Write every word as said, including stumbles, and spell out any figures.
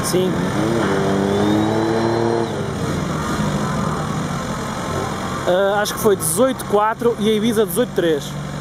Sim. Uh, acho que foi dezoito quatro e a Ibiza dezoito três.